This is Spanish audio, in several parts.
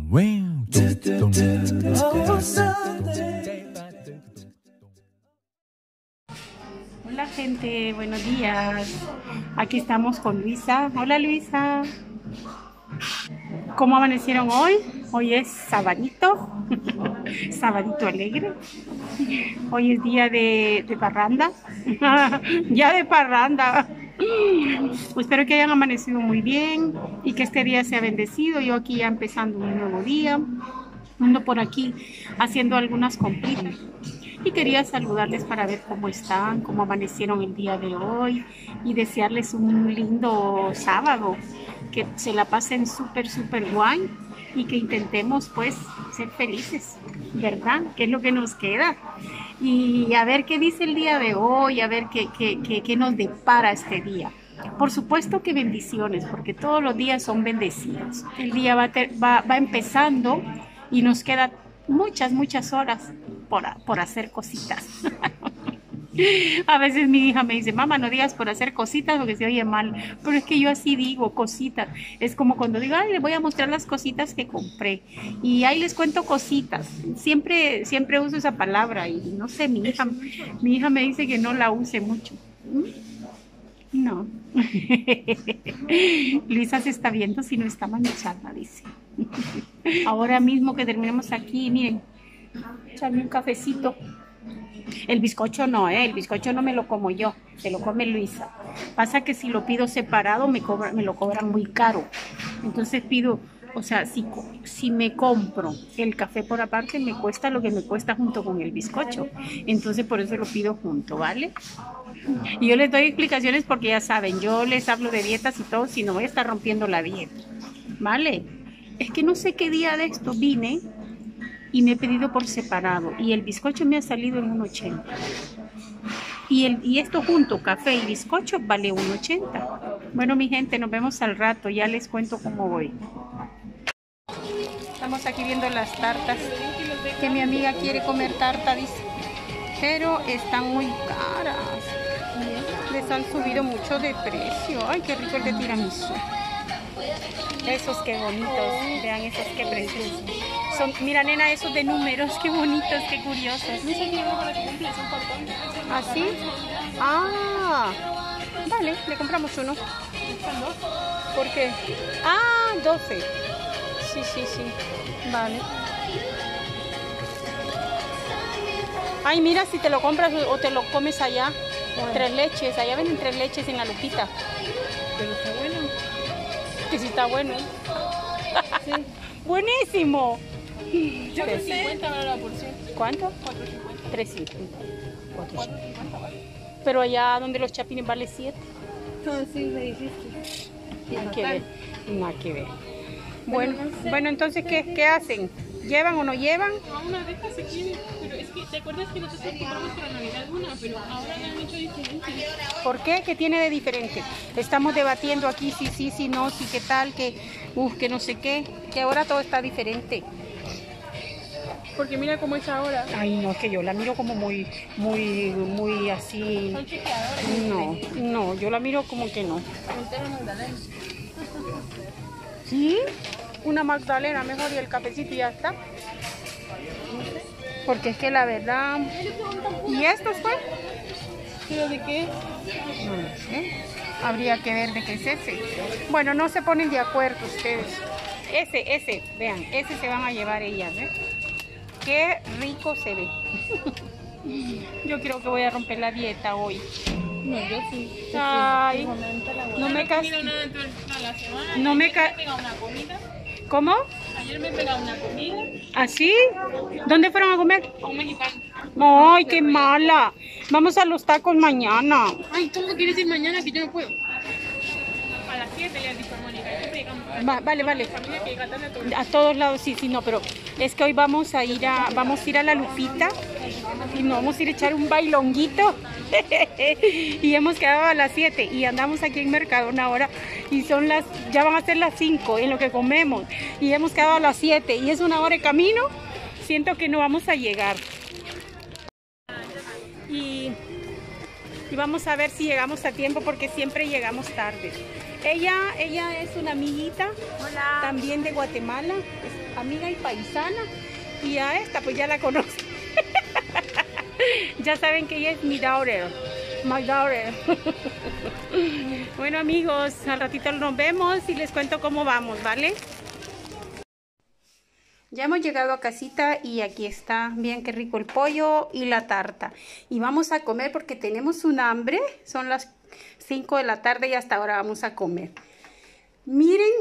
Hola gente, buenos días. Aquí estamos con Luisa. Hola Luisa. ¿Cómo amanecieron hoy? Hoy es sabadito, sabadito alegre. Hoy es día de parranda. Ya de parranda. Espero que hayan amanecido muy bien y que este día sea bendecido. Yo aquí ya empezando un nuevo día. Ando por aquí haciendo algunas compritas y quería saludarles para ver cómo están, cómo amanecieron el día de hoy y desearles un lindo sábado, que se la pasen súper guay y que intentemos pues ser felices, ¿verdad? Que es lo que nos queda. Y a ver qué dice el día de hoy, a ver qué nos depara este día. Por supuesto que bendiciones, porque todos los días son bendecidos. El día va empezando y nos quedan muchas horas por hacer cositas. A veces mi hija me dice, mamá, no digas por hacer cositas porque se oye mal, pero es que yo así digo, cositas. Es como cuando digo, ay, les voy a mostrar las cositas que compré y ahí les cuento cositas. Siempre uso esa palabra y no sé, mi hija me dice que no la use mucho. No. Luisa se está viendo si no está manchada, dice. Ahora mismo que terminemos aquí, miren, echarme un cafecito. El bizcocho no, el bizcocho no me lo como yo, se lo come Luisa. Pasa que si lo pido separado me lo cobran muy caro. Entonces pido, o sea, si me compro el café por aparte, me cuesta lo que me cuesta junto con el bizcocho. Entonces por eso lo pido junto, ¿vale? Y yo les doy explicaciones porque ya saben, yo les hablo de dietas y todo, si no voy a estar rompiendo la dieta, ¿vale? Es que no sé qué día de esto vine y me he pedido por separado y el bizcocho me ha salido en 1.80 y esto junto, café y bizcocho, vale 1.80. Bueno, mi gente, nos vemos al rato, ya les cuento cómo voy. Estamos aquí viendo las tartas, que mi amiga quiere comer tarta, dice, pero están muy caras, les han subido mucho de precio. Ay, qué rico el de tiramisú. Esos qué bonitos, vean esos qué preciosos. Mira, nena, esos de números, qué bonitos, qué curiosos. ¿Así? Ah, vale, le compramos uno. ¿Por qué? Ah, 12. Sí, vale. Ay, mira, si te lo compras o te lo comes allá. Bueno. 3 leches, allá venden 3 leches en la Lupita. Pero está bueno. Que sí está bueno. Sí. Buenísimo. 4.50 vale la porción. ¿Cuánto? 4.50. 3.50. 4.50. Pero allá donde los chapines vale 7. No, sí, me dijiste. Nada que ver. Nada que ver. Bueno, bueno, entonces, ¿qué hacen? ¿Llevan o no llevan? A una de estas se quiere, pero es que, ¿te acuerdas que nosotros compramos para Navidad una? Pero ahora le han hecho diferente. ¿Por qué? ¿Qué tiene de diferente? Estamos debatiendo aquí sí, no, sí, qué tal, que no sé qué, que ahora todo está diferente. Porque mira cómo es ahora. Ay, no, es que yo la miro como muy así. Son chequeadores. No, yo la miro como que no. Entera Magdalena. ¿Sí? Una magdalena mejor y el cafecito y ya está. Porque es que la verdad... ¿Y estos fue? ¿Pero de qué? No lo sé. Habría que ver de qué es ese. Bueno, no se ponen de acuerdo ustedes. Ese, vean, ese se van a llevar ellas, ¿eh? Qué rico se ve. Yo creo que voy a romper la dieta hoy. No, yo sí. Ay, no me castigo nada en toda la semana. No me una comida. ¿Cómo? Ayer me he pegado una comida. ¿Así? ¿Dónde fueron a comer? A un mexicano. Ay, qué mala. Vamos a los tacos mañana. Ay, ¿cómo quieres ir mañana que yo no puedo? A las 7 ya dijo Mónica. Vale. A todos lados, sí, no, pero es que hoy vamos a ir a la Lupita y nos vamos a ir a echar un bailonguito. Y hemos quedado a las 7 y andamos aquí en Mercadona ahora y ya van a ser las 5 en lo que comemos y hemos quedado a las 7 y es una hora de camino. Siento que no vamos a llegar y vamos a ver si llegamos a tiempo porque siempre llegamos tarde. Ella es una amiguita. Hola. También de Guatemala. Es amiga y paisana. Y a esta pues ya la conozco. Ya saben que ella es mi daughter. My daughter. Bueno amigos, al ratito nos vemos y les cuento cómo vamos, ¿vale? Ya hemos llegado a casita y aquí está, bien qué rico el pollo y la tarta. Y vamos a comer porque tenemos un hambre, son las 5 de la tarde y hasta ahora vamos a comer. Miren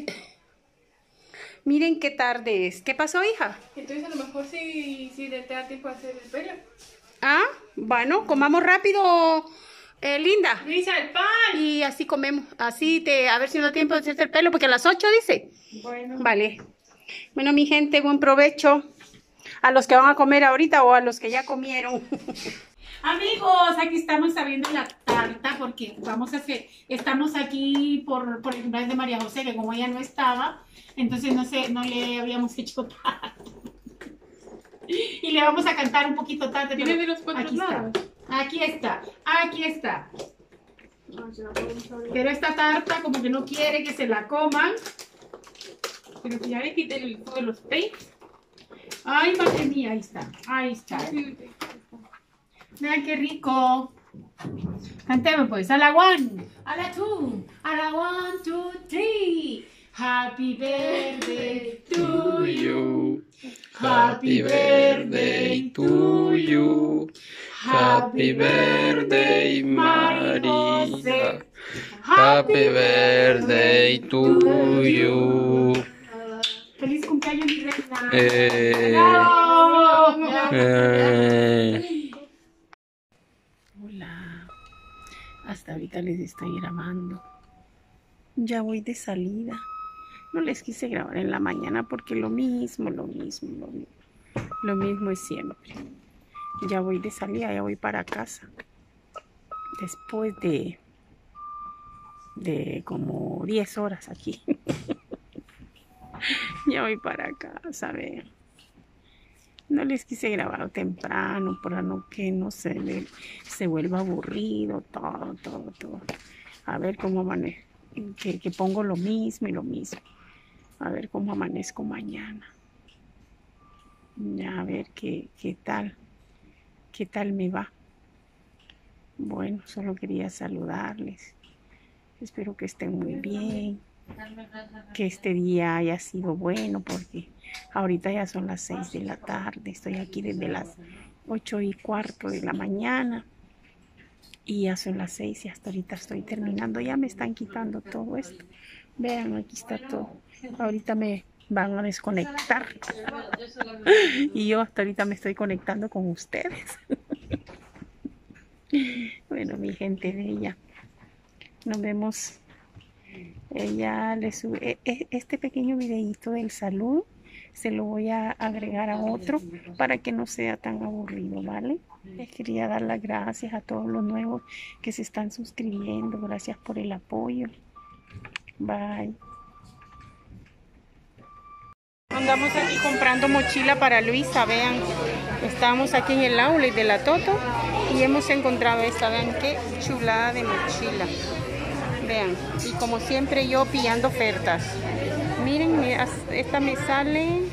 qué tarde es. ¿Qué pasó, hija? Entonces a lo mejor si te da tiempo a hacer el pelo. Ah, bueno, comamos rápido, Linda. Luisa, el pan. Y así comemos, así a ver si no da tiempo de hacerte el pelo, porque a las 8 dice. Bueno. Vale. Bueno, mi gente, buen provecho a los que van a comer ahorita o a los que ya comieron. Amigos, aquí estamos abriendo la tarta porque estamos aquí por el cumpleaños de María José, que como ella no estaba, entonces no le habíamos hecho tarta. Y le vamos a cantar un poquito tarde. ¿Tiene de los cuatro aquí lados? Aquí está. Pero esta tarta como que no quiere que se la coman. Pero que ya le quité el de los peitos. Ay, madre mía, ahí está. Vean qué rico. Cantemos pues, a la 1, a la 2, a la 1, 2, 3. Happy birthday to you. Happy birthday to you. Happy birthday, María. Happy birthday to you. Feliz cumpleaños, mi reina. Hola. Hasta ahorita les estoy grabando. Ya voy de salida. No les quise grabar en la mañana porque lo mismo es siempre. Ya voy de salida, ya voy para casa. Después de como 10 horas aquí. Ya voy para casa, vean. No les quise grabar temprano para no que no se vuelva aburrido, todo. A ver cómo amanezco, que pongo lo mismo y lo mismo. A ver cómo amanezco mañana. Ya a ver qué tal me va. Bueno, solo quería saludarles. Espero que estén muy bien. Que este día haya sido bueno porque ahorita ya son las 6 de la tarde. Estoy aquí desde las 8:15 de la mañana. Y ya son las 6 y hasta ahorita estoy terminando. Ya me están quitando todo esto. Vean, aquí está todo. Ahorita me van a desconectar. Y yo hasta ahorita me estoy conectando con ustedes. Bueno, mi gente bella. Nos vemos. Ella le sube este pequeño videíto del saludo. Se lo voy a agregar a otro para que no sea tan aburrido, ¿vale? Les quería dar las gracias a todos los nuevos que se están suscribiendo. Gracias por el apoyo. Bye. Andamos aquí comprando mochila para Luisa, vean. Estamos aquí en el outlet de la Toto y hemos encontrado esta, vean qué chulada de mochila. Vean, y como siempre yo pillando ofertas. Miren, esta me sale en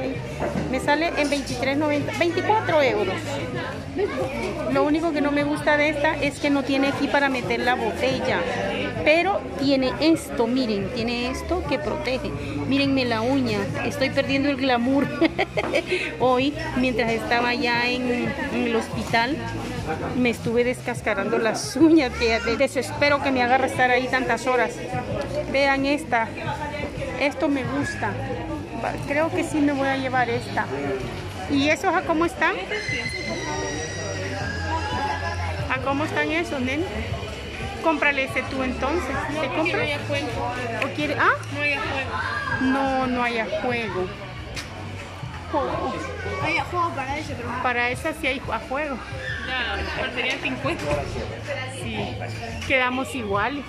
23.90, 24 euros. Lo único que no me gusta de esta es que no tiene aquí para meter la botella. Pero tiene esto, miren, tiene esto que protege. Mírenme la uña, estoy perdiendo el glamour. Hoy, mientras estaba allá en el hospital, me estuve descascarando las uñas. Que desespero que me agarre estar ahí tantas horas. Vean esta. Esto me gusta. Creo que sí me voy a llevar esta. ¿Y esos a cómo están? ¿A cómo están esos, nen? Cómprale ese tú entonces. ¿Te compras? No haya juego. ¿O quiere? ¿Ah? No haya juego. No haya juego. Oh. Hay juego para eso, pero Para esa sí hay a juego. Ya, perdería 50. Sí. Quedamos iguales.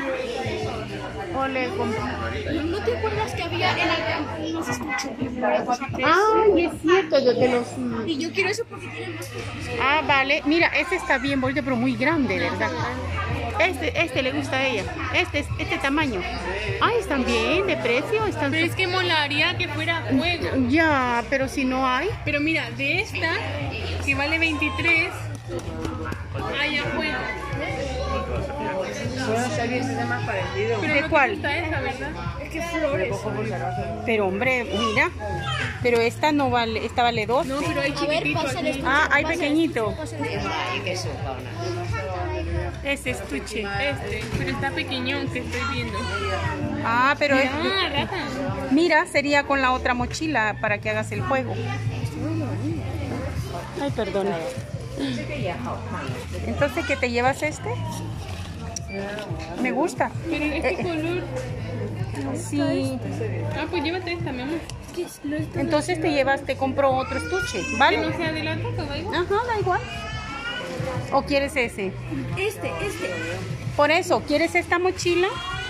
O le ¿no te acuerdas que había en el no se escuchó? Ay, es cierto, yo te los... Y yo quiero eso porque tiene más cosas. Ah, vale. Mira, ese está bien bonito, pero muy grande, ¿verdad? Este le gusta a ella. Este tamaño. Ay, están bien de precio. Están Pero es que molaría que fuera juego. ya, pero si no hay. Pero mira, de esta, que vale 23, hay a juego. Pero ¿De no cuál? te gusta esa, ¿verdad? Es que flores. Pero hombre, mira. Pero esta no vale, esta vale 12. No, pero hay chiquitito aquí. Ah, hay pequeñito. Ese estuche. Pero está pequeñón que estoy viendo. Ah, pero es. Ah, rata. Mira, sería con la otra mochila para que hagas el juego. Ay, perdona. Entonces, ¿qué te llevas este? Me gusta. Pero este color. Sí. Ah, pues llévate esta, mi amor. Entonces te compro otro estuche, Que ¿vale? no sea de la taza, ¿da igual? Ajá, da igual. ¿O quieres ese? Este. Por eso, ¿quieres esta mochila?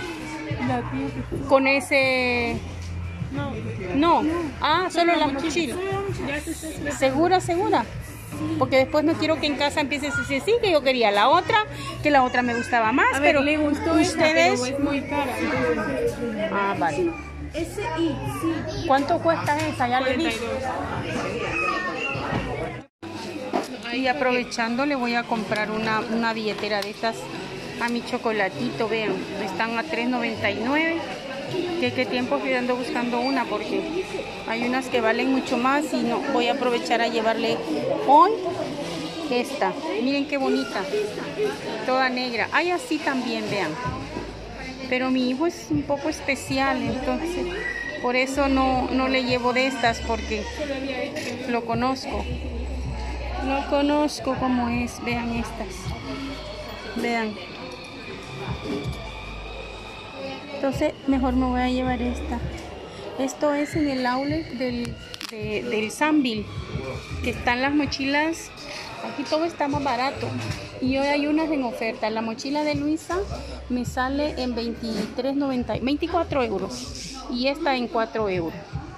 Con ese... No. Ah, solo la mochila. Ya te estás... ¿Segura? Porque después no quiero que en casa empieces a decir, sí, que yo quería la otra, que la otra me gustaba más, A ver, pero le gustó esta, ustedes... pero es muy cara. Ah, vale. Ese y sí. ¿Cuánto cuesta esa? Ya le di. 42. Y aprovechando le voy a comprar una billetera de estas a mi chocolatito, vean, están a $3.99. ¿Qué tiempo estoy dando buscando una? Porque hay unas que valen mucho más y no voy a aprovechar a llevarle hoy esta. Miren qué bonita, toda negra. Hay así también, vean. Pero mi hijo es un poco especial, entonces por eso no le llevo de estas, porque lo conozco como es. Vean estas, vean. Entonces mejor me voy a llevar esta. Esto es en el outlet del Sambil, que están las mochilas. Aquí todo está más barato y hoy hay unas en oferta. La mochila de Luisa me sale en 24 euros y esta en 4 euros.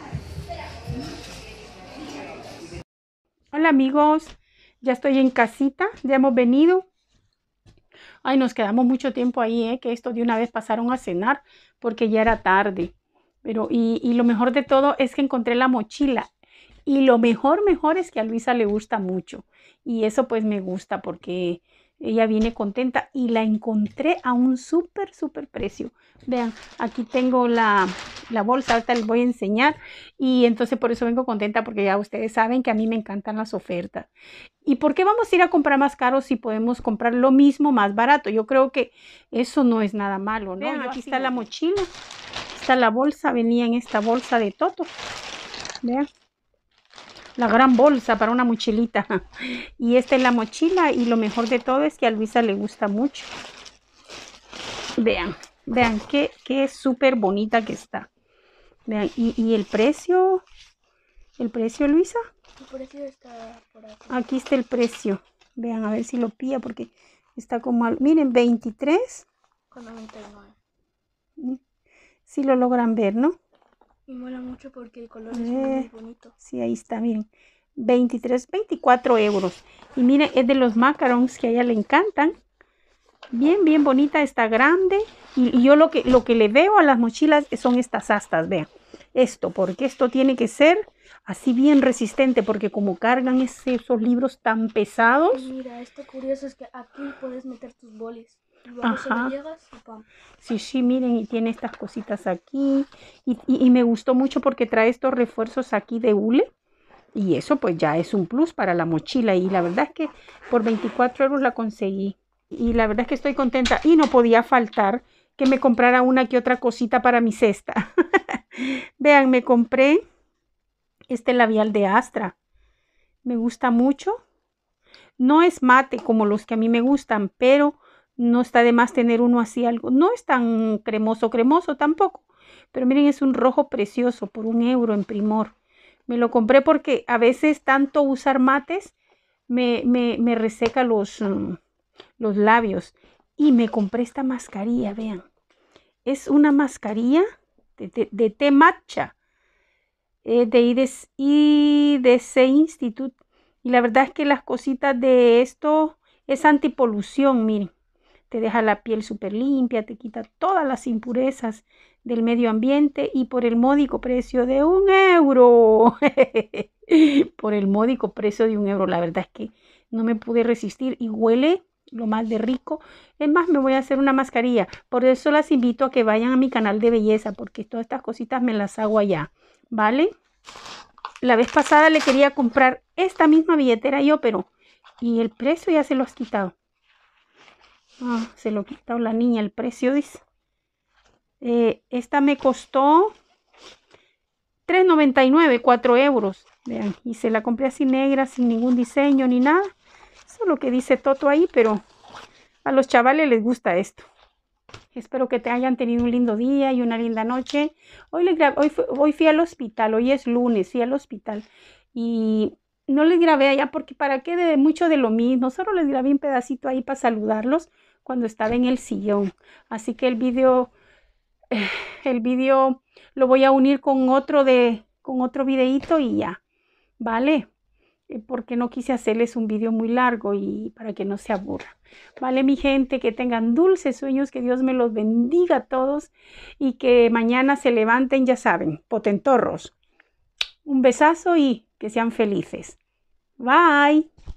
Hola amigos, ya estoy en casita, ya hemos venido. Ay, nos quedamos mucho tiempo ahí, que esto de una vez pasaron a cenar porque ya era tarde. Pero y lo mejor de todo es que encontré la mochila. Y lo mejor es que a Luisa le gusta mucho. Y eso pues me gusta porque ella viene contenta. Y la encontré a un súper precio. Vean, aquí tengo la bolsa, ahorita les voy a enseñar. Y entonces por eso vengo contenta, porque ya ustedes saben que a mí me encantan las ofertas. ¿Y por qué vamos a ir a comprar más caro si podemos comprar lo mismo más barato? Yo creo que eso no es nada malo, ¿no? Vean, aquí está la mochila. Está la bolsa, venía en esta bolsa de Toto. Vean. La gran bolsa para una mochilita. Y esta es la mochila y lo mejor de todo es que a Luisa le gusta mucho. Vean qué súper bonita que está. Vean, y el precio, Luisa. El precio está por aquí. Aquí está el precio. Vean, a ver si lo pilla porque está como... Miren, 23,99. Si lo logran ver, ¿no? Y mola mucho porque el color es muy bonito. Sí, ahí está, miren. 24 euros. Y miren, es de los macarons que a ella le encantan. Bien bonita, está grande. Y yo lo que le veo a las mochilas son estas astas, vean. Porque esto tiene que ser así bien resistente, porque como cargan esos libros tan pesados. Y mira, esto curioso es que aquí puedes meter tus bolis. Y luego solo llegas y pam. Sí, miren, y tiene estas cositas aquí. Y me gustó mucho porque trae estos refuerzos aquí de hule. Y eso pues ya es un plus para la mochila. Y la verdad es que por 24 euros la conseguí. Y la verdad es que estoy contenta. Y no podía faltar que me comprara una que otra cosita para mi cesta. Vean, me compré este labial de Astra. Me gusta mucho. No es mate como los que a mí me gustan, pero no está de más tener uno así algo. No es tan cremoso tampoco. Pero miren, es un rojo precioso por 1 euro en Primor. Me lo compré porque a veces tanto usar mates me reseca los labios. Y me compré esta mascarilla, vean. Es una mascarilla de té matcha. De IDC Institute. Y la verdad es que las cositas de esto es antipolución, miren. te deja la piel súper limpia, te quita todas las impurezas del medio ambiente y por el módico precio de 1 euro. Por el módico precio de 1 euro. La verdad es que no me pude resistir y huele lo más de rico. Es más, me voy a hacer una mascarilla. Por eso las invito a que vayan a mi canal de belleza, porque todas estas cositas me las hago allá, ¿vale? La vez pasada le quería comprar esta misma billetera yo, pero y el precio ya se lo has quitado. Ah, se lo ha quitado la niña el precio, dice. Esta me costó $3.99, 4 euros. Vean, y se la compré así negra, sin ningún diseño ni nada. Eso es lo que dice Toto ahí, pero a los chavales les gusta esto. Espero que te hayan tenido un lindo día y una linda noche. Hoy fui al hospital, hoy es lunes, fui al hospital y no les grabé allá porque para qué de mucho de lo mismo. Solo les grabé un pedacito ahí para saludarlos cuando estaba en el sillón. Así que el vídeo lo voy a unir con otro videíto y ya, ¿vale? Porque no quise hacerles un vídeo muy largo y para que no se aburra. Vale, mi gente, que tengan dulces sueños, que Dios me los bendiga a todos y que mañana se levanten, ya saben, potentorros. Un besazo y que sean felices. Bye.